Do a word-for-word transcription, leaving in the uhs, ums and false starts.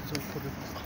じゃあこれですか。